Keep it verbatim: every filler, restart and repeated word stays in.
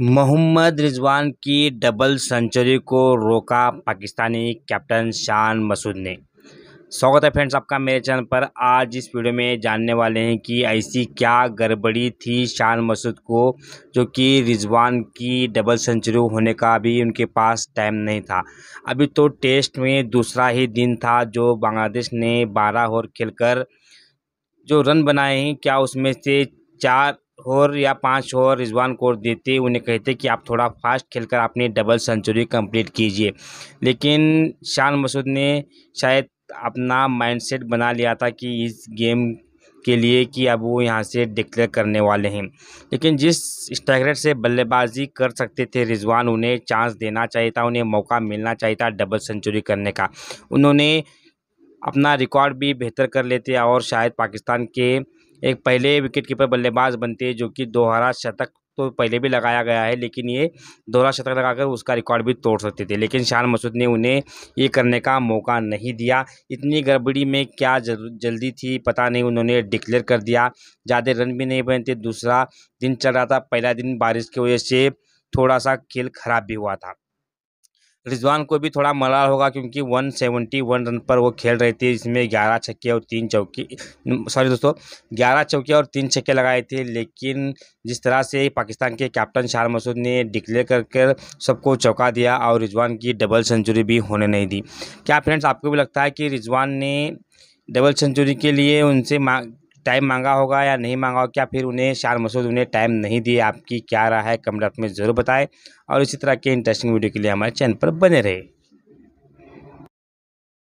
मोहम्मद रिजवान की double century को रोका पाकिस्तानी कैप्टन शान मसूद ने। स्वागत है फ्रेंड्स आपका मेरे चैनल पर। आज इस वीडियो में जानने वाले हैं कि ऐसी क्या गड़बड़ी थी शान मसूद को, जो कि रिजवान की डबल सेंचुरी होने का भी उनके पास टाइम नहीं था। अभी तो टेस्ट में दूसरा ही दिन था जो बांग्लादेश ने बारह ओवर खेलकर जो रन बनाए हैं, क्या उसमें से चार ओवर या पाँच ओवर रिजवान को देते, उन्हें कहते कि आप थोड़ा फास्ट खेलकर अपनी डबल सेंचुरी कंप्लीट कीजिए। लेकिन शान मसूद ने शायद अपना माइंडसेट बना लिया था कि इस गेम के लिए कि अब वो यहाँ से डिक्लेयर करने वाले हैं। लेकिन जिस स्ट्राइक रेट से बल्लेबाजी कर सकते थे रिजवान, उन्हें चांस देना चाहिए था, उन्हें मौका मिलना चाहिए था डबल सेंचुरी करने का। उन्होंने अपना रिकॉर्ड भी बेहतर कर लेते और शायद पाकिस्तान के एक पहले विकेट कीपर बल्लेबाज बनते, जो कि दोहरा शतक तो पहले भी लगाया गया है, लेकिन ये दोहरा शतक लगाकर उसका रिकॉर्ड भी तोड़ सकते थे। लेकिन शान मसूद ने उन्हें ये करने का मौका नहीं दिया। इतनी गड़बड़ी में क्या जल्दी थी पता नहीं, उन्होंने डिक्लेयर कर दिया। ज़्यादा रन भी नहीं बने थे, दूसरा दिन चल रहा था, पहला दिन बारिश की वजह से थोड़ा सा खेल खराब भी हुआ था। रिजवान को भी थोड़ा मलाल होगा क्योंकि एक सौ इकहत्तर रन पर वो खेल रहे थे, इसमें ग्यारह छक्के और तीन चौके सॉरी दोस्तों ग्यारह चौके और तीन छक्के लगाए थे। लेकिन जिस तरह से पाकिस्तान के कैप्टन शान मसूद ने डिक्लेयर करके सबको चौंका दिया और रिजवान की डबल सेंचुरी भी होने नहीं दी। क्या फ्रेंड्स आपको भी लगता है कि रिजवान ने डबल सेंचुरी के लिए उनसे टाइम मांगा होगा या नहीं मांगा होगा? क्या फिर उन्हें शान मसूद उन्हें टाइम नहीं दिए? आपकी क्या राय है कमेंट में ज़रूर बताएं और इसी तरह के इंटरेस्टिंग वीडियो के लिए हमारे चैनल पर बने रहे।